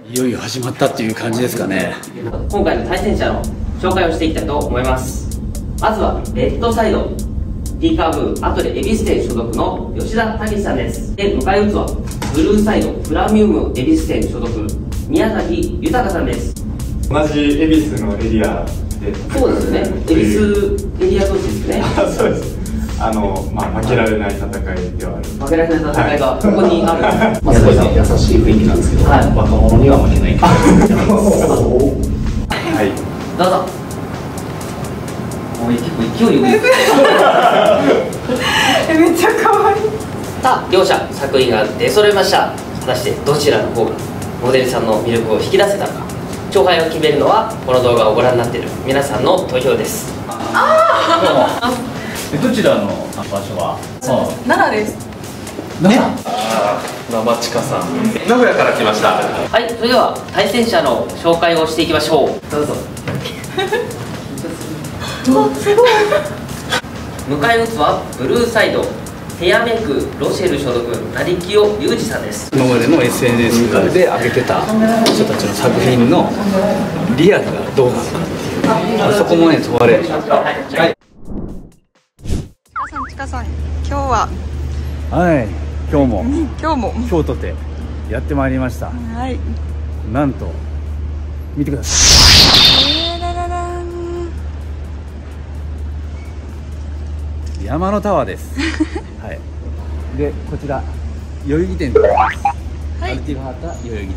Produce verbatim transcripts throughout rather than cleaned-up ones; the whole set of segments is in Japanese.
いよいよ始まったっていう感じですかね。 今回の対戦者の紹介をしていきたいと思います。まずはレッドサイド T カーブアトレ恵比寿店所属の吉田武さんです。で、迎え撃つはブルーサイドプラミウム恵比寿店所属宮崎豊さんです。 同じ恵比寿のエリアで。 そうですね、恵比寿エリア同士ですね。 あ、そうです。あの、まあ、負けられない戦いではある。 負けられない戦いがここにある。 まあ、すごい優しい雰囲気なんですけど、はい、若者には負けない。 はい。 どうぞ。もう結構勢いよく。 めっちゃ可愛い。 さあ、両者作品が出揃いました。果たしてどちらの方がモデルさんの魅力を引き出せたのか。勝敗を決めるのはこの動画をご覧になっている皆さんの投票です。 ああ。 どちらの場所は？ 奈良です。 奈良？ ああ、生近さん。名古屋から来ました。 はい、それでは対戦者の紹介をしていきましょう。どうぞ。迎え撃つはブルーサイドヘアメイクロシェル所属成清裕二さんです。 今までの エスエヌエス で上げてた人たちの作品のリアルがどうなのかっていう、そこもね問われる。はい。 ちかさん、今日ははい、今日も今日も今日とてやってまいりました。 はい。 なんと見てください。 えー、らららん。 山のタワーです。はい。でこちら代々木店でございます。 はい。 アルティファータ代々木店。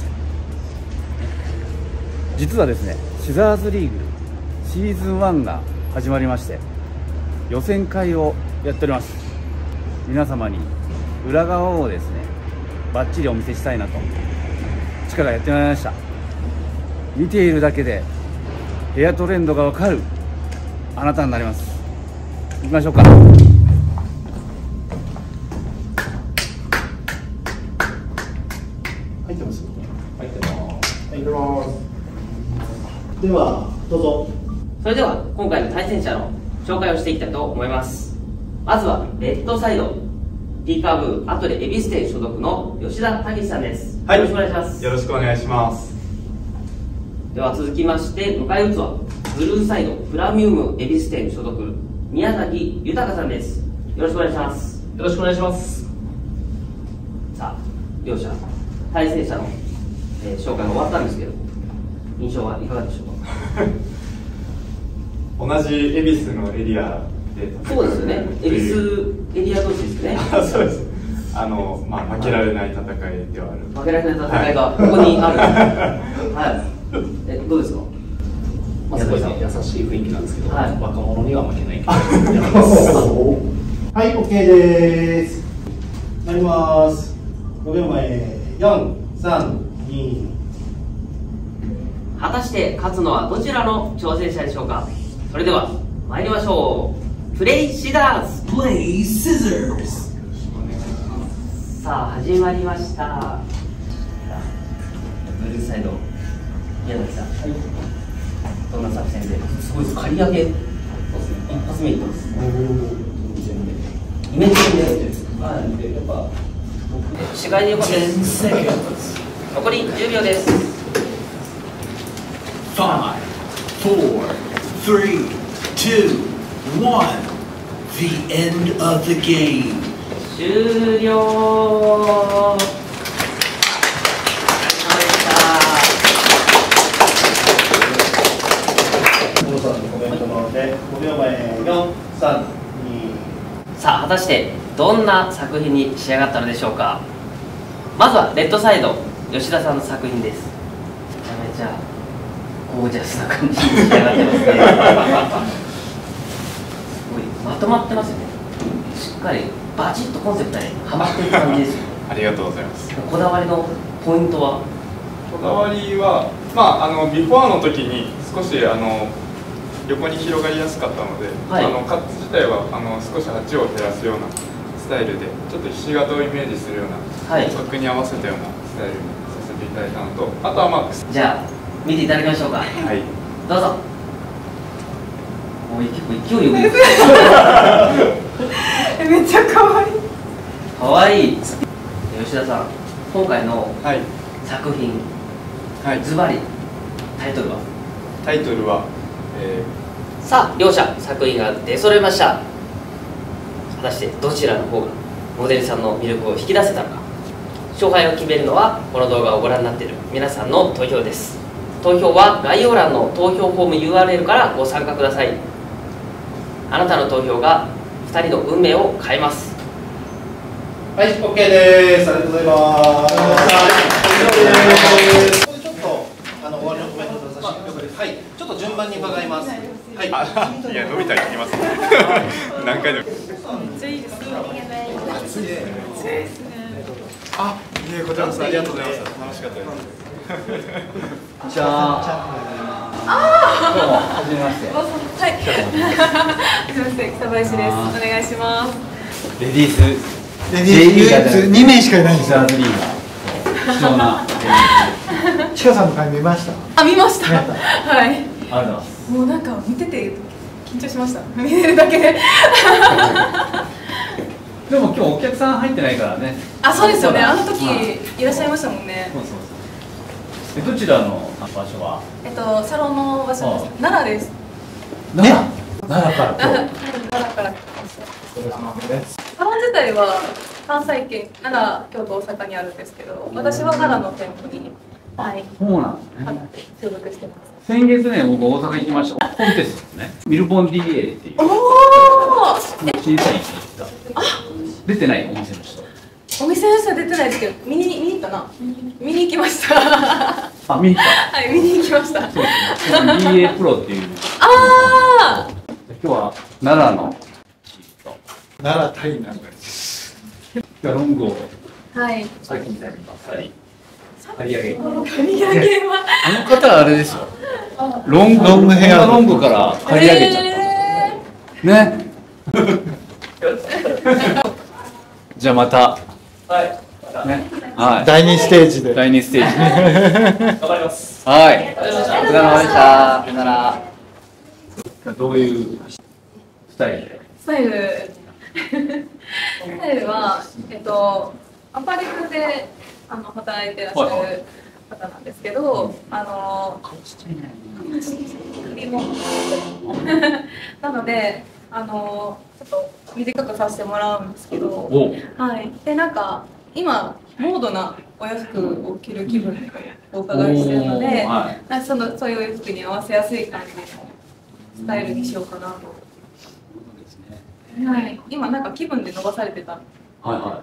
実はですね、シザーズリーグシーズンワンが始まりまして、予選会をやっております。皆様に裏側をですねバッチリお見せしたいなと力やってまいりました。見ているだけでヘアトレンドがわかるあなたになります。行きましょうか。 入ってます。入ってます。入ってます。ではどうぞ。 それでは今回の対戦者の紹介をしていきたいと思います。まずはレッドサイド T カーブアトレ恵比寿店所属の吉田武さんです。 はい、 よろしくお願いします。 よろしくお願いします。 では続きまして迎え撃つはブルーサイドプラミウム恵比寿店所属宮崎豊さんです。よろしくお願いします。 よろしくお願いします。 さあ、両者対戦者の、えー、紹介が終わったんですけど、印象はいかがでしょうか。 同じ恵比寿のエリアで。 そうですよね、恵比寿エリア同士ですね。 あ、そうです。あの、まあ、負けられない戦いではある。 負けられない戦いがここにある。はい。え、どうですか。 まあ、すごい優しい雰囲気なんですけど、 はい、 若者には負けない。 はい、オッケーです。なります。ごびょうまえ、よん、さん、に。 果たして勝つのはどちらの挑戦者でしょうか。それでは参りましょう。プレイシザーズ。プレイシザーズ。さあ始まりました。ブルーサイド宮崎さん、はい、どんな作戦で。すごいです。刈り上げ。そうですね、一発目いきます。イメージで、はい、やっぱ視界でよかったです。残りじゅうびょうです。 Five, four, three, two, one. The end of the game. 終了。お疲れ様でした。 コさんのコメントなので、ごびょうまえ、よん、さん、に。 さあ果たしてどんな作品に仕上がったのでしょうか。まずはレッドサイド吉田さんの作品です。めちゃめちゃゴージャスな感じに仕上がってますね。すごいまとまってますよね。しっかりバチッとコンセプトにはまっている感じですよ。 ありがとうございます。 こだわりのポイントは。 こだわりは、まあ、あのビフォーの時に少しあの横に広がりやすかったので、はい、あのカット自体はあの少し鉢を減らすようなスタイルで、ちょっとひし形をイメージするような、はい、枠に合わせたようなスタイルにさせていただいたのと、あとはまあじゃあ見ていただきましょうか。はい、どうぞ。もう結構勢いよく。 めっちゃ可愛い。 可愛い。吉田さん、今回のはい、 作品、 はいズバリタイトルは？ タイトルは、えさあ両者作品が出揃いました。果たしてどちらの方がモデルさんの魅力を引き出せたのか。勝敗を決めるのはこの動画をご覧になっている皆さんの投票です。投票は概要欄の投票フォーム ユーアールエル からご参加ください。あなたの投票がふたりの運命を変えます。 はい、オッケーです。ありがとうございます。これちょっとあの終わりのコメント出させてください。はい、ちょっと順番に伺います。はい。 ー、いや伸びたり聞きますね。何回でも。 めっちゃいいですね。 暑いですね。あ、いえこちらこそありがとうございます。楽しかったです。 じゃあ、どうも、はじめまして。 はい。すみません、北林です。お願いします。 レディース、 レディースに名しかいないんですよ。 シザーズリーガー、貴重な。 ちかさんの回見ました。 あ、見ました。はい。 ありがとうございます。 もうなんか見てて緊張しました。見てるだけで。 でも今日お客さん入ってないからね。 あ、そうですよね。あの時はいいらっしゃいましたもんね。 そうそうそう。え、どちらの場所は？ えっとサロンの場所です。奈良です。 奈良。奈良から今奈良日。 奈良から来ました。サロン自体は関西圏、奈良、京都、大阪にあるんですけど、私は奈良の店舗に、はい、 そうなんですね。 所属してます。 先月ね、僕大阪行きました。コンテストですね。ミルボン ディーエー っていうおお。 審査員に行った。出てないお店の人。 お店の人は出てないですけど、見に見に行ったな。見に行きました。はあ、見に行った。 い、見に行きました。 そうですね。ディーエー プロっていう。 ああ。 今日は奈良のシート。 奈良対なんだ。 今日はロングをはい。 さっきみたいにばっさり刈り上げ。 刈り上げは。 あの方はあれですよ。ロングロングヘアロングから刈り上げちゃった。 えね。じゃあまた。はい。ね。はい。 だいにステージで。 だいにステージ。 頑張ります。 はい。お疲れ様でした。さよなら。どういうスタイルで？ スタイル。スタイルは、えっと、アパレルで、あの、働いてらっしゃる方なんですけど、あの。首も。なので、あの、ちょっと短くさせてもらうんですけど。はい。で、なんか、今、モードなお洋服を着る気分でお伺いしてるので、はい、その、そういうお洋服に合わせやすい感じのスタイルにしようかなと。はい、今なんか気分で伸ばされてた。はいはい。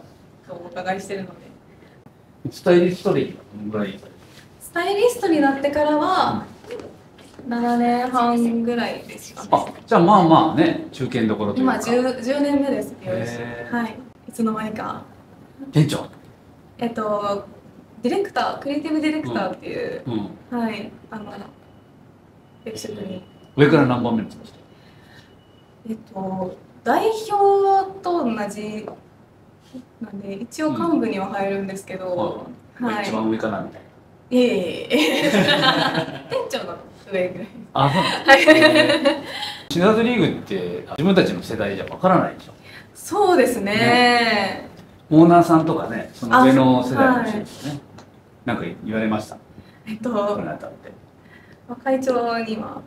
とお伺いしてるので。 スタイリスト歴はどのぐらい？ スタイリストになってからはななねんはんぐらいですかね。 あ、じゃあまあまあね、中堅どころというか。 今じゅう、じゅうねんめです。はい。いつの間にか。 店長。 えっとディレクター、クリエイティブディレクターっていう、うんうん、はい、あの役職に。 上から何番目ですか？ えっと代表と同じなんで一応幹部には入るんですけど、 うん、はい、一番上かなみたいな。 いえいえ店長の上ぐらい。 あ、そうなんですね。シナーズリーグって自分たちの世代じゃわからないでしょ。 そうですね。ね、 オーナーさんとかね、その上の世代の人ですね。はい、なんか言われました。 えっと会長には、はい、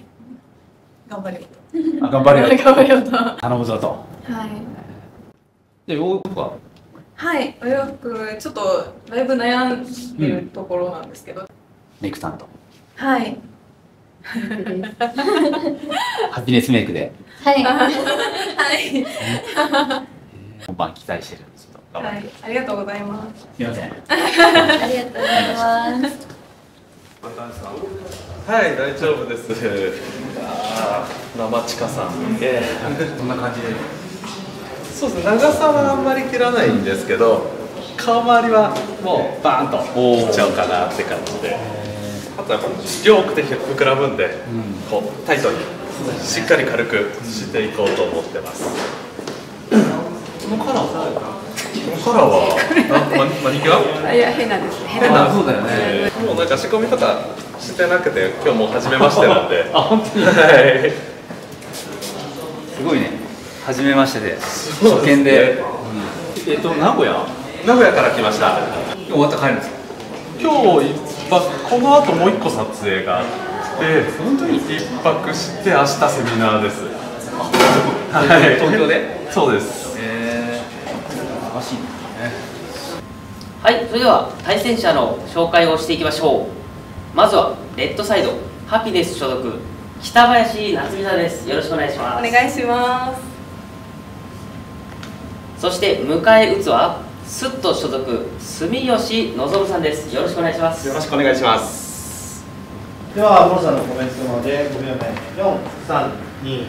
頑張れよと。 あ、頑張れよ。 頑張れよと。 頼むぞと。 はい。 で、洋服は。 はい、お洋服、ちょっとだいぶ悩んでるところなんですけど。うん、 メイク担当。 はい。 ハピネスメイクで。 はい。はい。 本番期待してるんですけど。 はい、ありがとうございます。 すみません。ありがとうございます。 はい、大丈夫です。ああ、生ちかさん。ええ、 こんな感じで。 そうですね、長さはあんまり切らないんですけど、顔周りはもうバーンと切っちゃおうかなって感じで。あとは量多くて膨らむんで、うん、こうタイトにしっかり軽くしていこうと思ってます。このカラーは、このカラーは何が？ いや、変なんですね。 変な、そうだよね。 もうなんか仕込みとかしてなくて、今日もう初めましてなんで。 あ、本当に。 はい。 すごいね。初めましてで。初見で。えっと、名古屋。 名古屋から来ました。 今日終わったら帰るんですか？ 今日一泊、この後もう一個撮影があって本当に一泊して明日セミナーです。はい、 東京で？ そうです。 へえ、素晴らしいね。 はい、それでは対戦者の紹介をしていきましょう。まずはレッドサイドハピネス所属北林夏美さんです。よろしくお願いします。 お願いします。 そして迎え撃つはスッと所属住吉望さんです。よろしくお願いします。 よろしくお願いします。 では、モロさんのコメントなのでごびょうめよん、さん、に。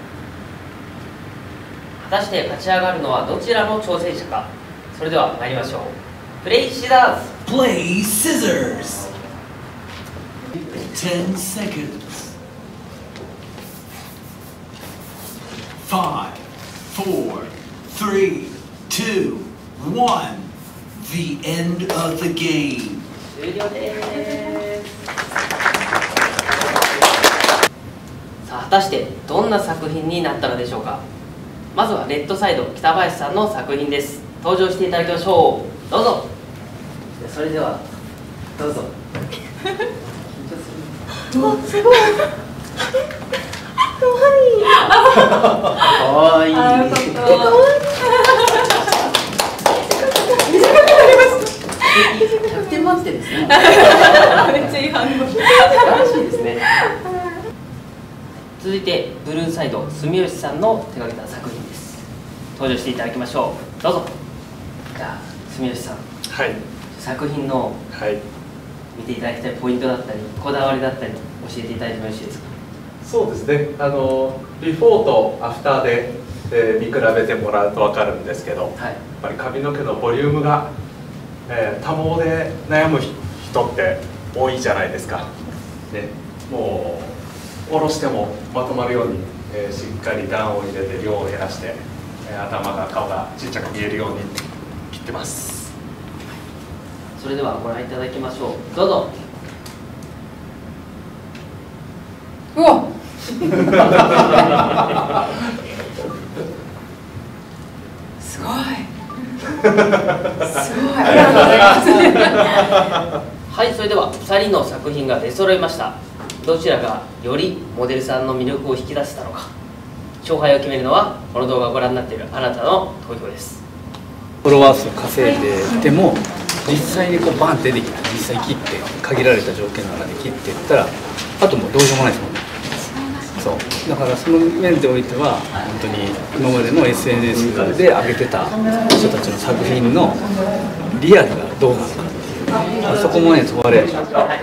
果たして勝ち上がるのはどちらの挑戦者か。それでは参りましょう。プレイシザーズ。 Play scissors. Ten seconds. Five, four, three, two, one. The end of the game. 終了です。さあ果たしてどんな作品になったのでしょうか。まずはレッドサイド北林さんの作品です。登場していただきましょう。どうぞ。それではどうぞ。 うわ、すごい。 かわいい。 あ、よかった。 ひゃくてん満点ですね。 めっちゃいい反応。 素晴らしいですね。続いてブルーサイド住吉さんの手掛けた作品です。登場していただきましょう。どうぞ。じゃあ住吉さん、 はい。 作品のはい。 見ていただきたいポイントだったりこだわりだったり教えていただいてもよろしいですか。 そうですね。あのビフォーとアフターで、えー、見比べてもらうと分かるんですけど、 はい、 やっぱり髪の毛のボリュームが、えー、多毛で悩む人って多いじゃないですか。ね、もう下ろしてもまとまるように、えー、しっかり段を入れて量を減らして、えー、頭が顔がちっちゃく見えるように切ってます。 それではご覧いただきましょう。どうぞ。 うわ。すごい。すごい。ありがとうございます。 はい、それではふたりの作品が出揃いました。どちらがよりモデルさんの魅力を引き出せたのか。勝敗を決めるのはこの動画をご覧になっているあなたの投票です。 フォロワー数稼いでても実際にこうバンって出てきて実際切って限られた条件の中で切っていったらあともうどうしようもないですもんね。そうだからその面でおいては本当に今までの エスエヌエス で上げてた人たちの作品のリアルがどうなのかっていうそこもね問われる。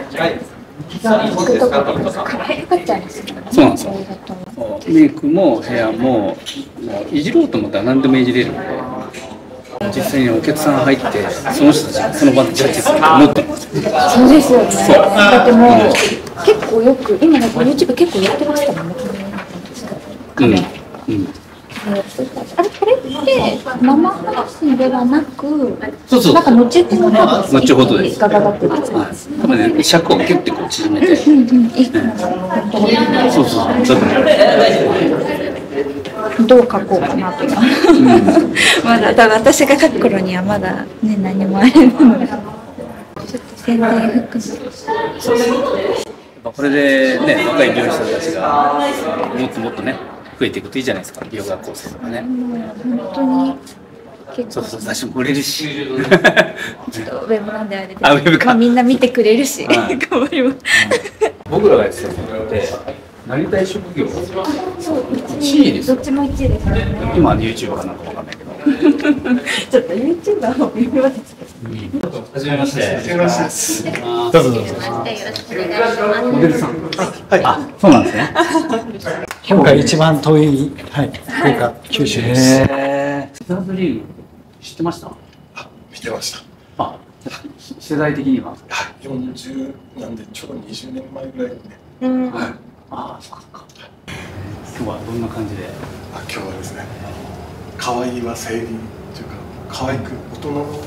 そうなんですよ。メイクもヘアももういじろうと思ったら何でもいじれるんで。実際にお客さん入ってその人たちがその場でジャッジすると思ってます。 そうですよね。だってもう結構よく今ね YouTube 結構やってましたもんね。 うん。うん。 あれこれって生配信ではなく、 そうそう。 なんか後ほど後ほどです。 ガガガってです。 はい。多分ね尺をキュッてこう縮めて。 うんうん。いいかな。 そうそう。だからどう書こうかなとか。まだ多分私が書く頃にはまだね何もあれなので。ちょっと宣伝含め。 そうそう。これでね若い美容師さんたちがもっともっとね増えていくといいじゃないですか。美容学校生とかね。 本当に結構。 そうそう。私も売れるし。 ちょっとウェブなんであれですけど。 あウェブか。 まあみんな見てくれるし。頑張ります。 僕らがやってたのってなりたい職業いちいですよ。 どっちもいちいですね。 今 YouTube かなんかわかんないけど。 ちょっと YouTuber を見ます。 はじめまして。はじめまして。どうぞどうぞ。 よろしくお願いします。 モデルさん。 はい。 あ、そうなんですね。 今日が一番遠い、はい、福岡九州です。 へえ。シザーズリーグ知ってました？ あ、見てました。 あ、世代的には。 はい、よんじゅうなんでちょうどにじゅうねんまえぐらいにね。 うん。 はい。 ああ、そっかそっか。今日はどんな感じで？ あ、今日はですね、可愛いは生理というか可愛く大人の、あのなんていうん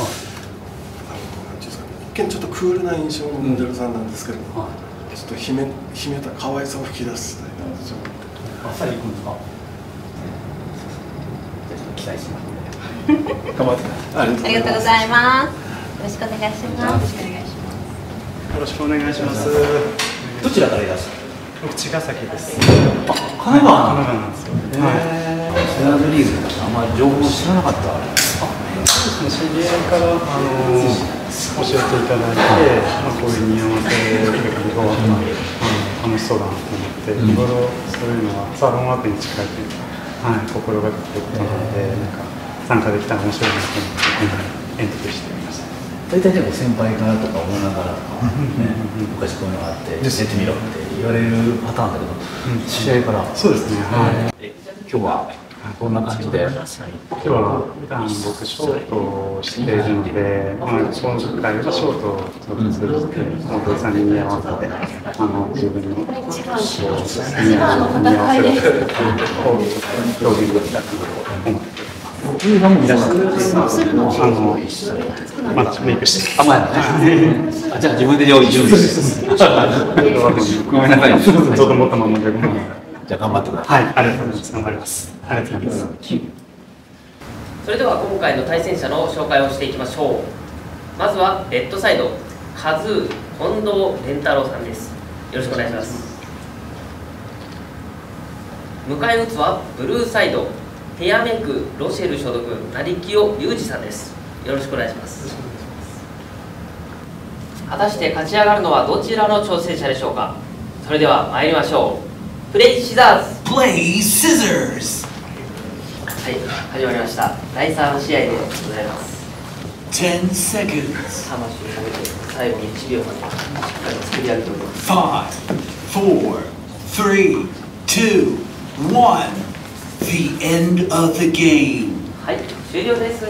ですかね、一見ちょっとクールな印象のモデルさんなんですけど、うん、ちょっと秘め秘めた可愛さを吹き出したいなと思って。 あっさりいくんですか？じゃあちょっと期待しますので。頑張ってください。 ありがとうございます。 ろしくお願いします。 よろしくお願いします。 どちらからいらっしゃる？ 僕茅ヶ崎です。 あ、神奈川。 神奈川なんですよ。 へえ。シザーズリーグあんまり情報知らなかった。あ、 そうですね。知り合いからあの教えていただいて、まあこういう似合わせが非常に楽しそうだなと思って、日頃そういうのはサロンワークに近いというか、はい、心がけていることなので、なんか参加できたら面白いなと思って今回エントリーしてみました。 大体でも先輩からとか思いながら、ね、昔こういうのがあって、やってみろって言われるパターンだけど、試合から。 そうですね。はい。 今日はこんな感じで。 今日は普段僕ショートをしているので、まあ今回はショートを通じて、お父さんに似合わせて、あの自分のこう似合わせるを表現できたらと思って。いらっしゃってあのまだメイクして。 あ、まだね。あ、じゃあ自分で用意準備して。 ごめんなさい。ちょっと持ったままでごめんなさい。 じゃあ頑張ってください。 はい、ありがとうございます。頑張ります。ありがとうございます。 それでは今回の対戦者の紹介をしていきましょう。まずはレッドサイド、カズー近藤蓮太郎さんです。よろしくお願いします。迎え撃つはブルーサイド、ヘアメイクロシェル所属成清裕二さんです。よろしくお願いします。果たして勝ち上がるのはどちらの挑戦者でしょうか。それでは参りましょう。プレイシザーズ。 Play scissors. はい、始まりました。だいさん試合でございます。 ten seconds. 魂を込めて最後にいちびょうまでしっかり作り上げております。 five, four, three, two, one. The end of the game. はい、終了です。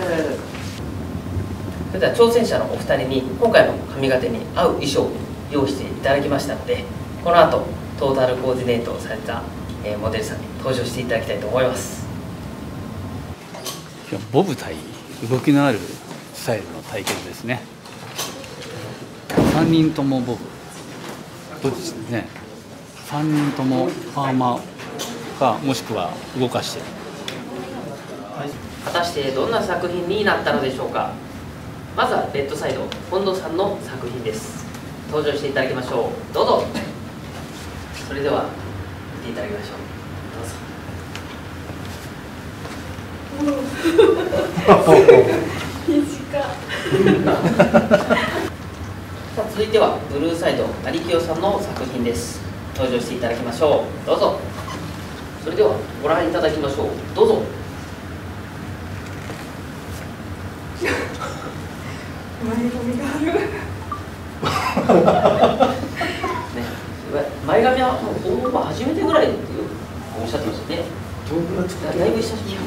それでは挑戦者のお二人に今回の髪型に合う衣装を用意していただきましたので、この後トータルコーディネートをされた、えー、モデルさんに登場していただきたいと思います。 今日ボブ対動きのあるスタイルの対決ですね。さんにんともボブ、どっちですね。さんにんともパーマかもしくは動かして、 果たしてどんな作品になったのでしょうか。まずはレッドサイド近藤さんの作品です。登場していただきましょう。どうぞ。それでは見ていただきましょう。どうぞ。さあ続いてはブルーサイド成清さんの作品です。登場していただきましょう。どうぞ。それではご覧いただきましょう。どうぞ。 前髪がある。 ね、前髪はもうほぼ初めてぐらいっておっしゃってましたね。だいぶ久しぶり。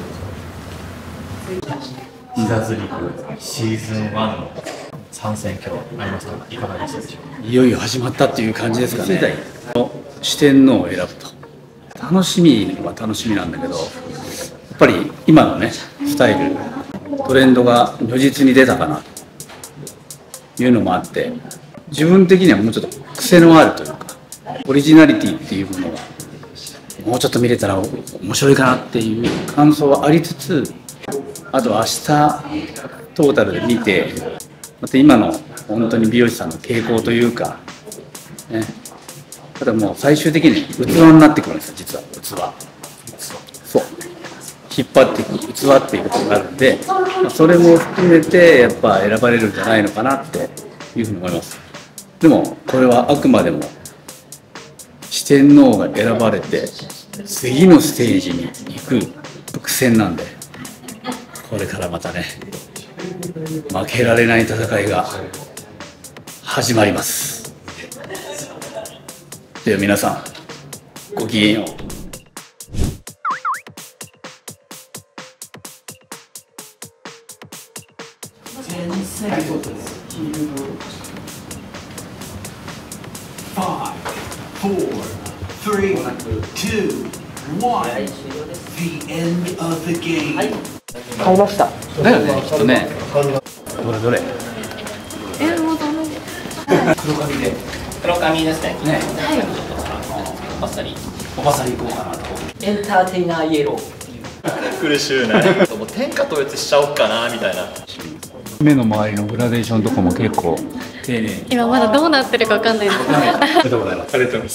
シザーズリーグシーズンワンの参戦今日ありますか。いかがでしたでしょうか。 いよいよ始まったっていう感じですかね。四天王を選ぶと楽しみは楽しみなんだけど、やっぱり今のねスタイルトレンドが如実に出たかなというのもあって、自分的にはもうちょっと癖のあるというかオリジナリティっていうものがもうちょっと見れたら面白いかなっていう感想はありつつ、あと明日トータルで見てまた今の本当に美容師さんの傾向というかね、ただもう最終的に器になってくるんですよ。実は器そう引っ張っていく器っていうことがあるんで、それも含めてやっぱ選ばれるんじゃないのかなっていうふうに思います。でもこれはあくまでも四天王が選ばれて次のステージに行く伏線なんで、これからまたね負けられない戦いが始まります。では皆さんごきげんよう。 Five, four, three, two, one. The end of the game. 買いました。 だよね、きっとね。どれどれ。 え、もうダメです。 黒髪で。黒髪ですね。ね。 はい。 おばさり。 おばさり行こうかなと。 エンターテイナーイエロー。 苦しゅうない。もう天下統一しちゃおうかなみたいな。 目の周りのグラデーションとかも結構丁寧に。 今まだどうなってるかわかんないです。 ありがとうございます。 ありがとうございます。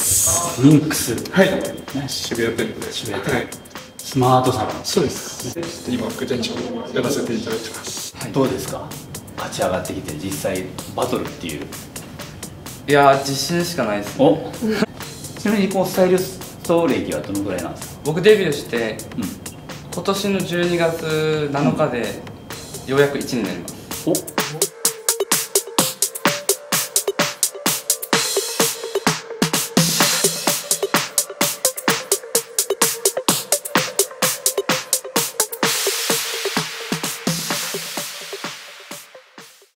ミンクス。 はい。渋谷店で。 渋谷店。スマートサロン。 そうです。今副店長をやらせていただいてます。 どうですか。勝ち上がってきて実際バトルっていう。 いやー、自信しかないですね。 お。ちなみにこうスタイリスト歴はどのぐらいなんですか。 僕デビューして、うん、今年のじゅうにがつなのかでようやくいちねんになります。 お。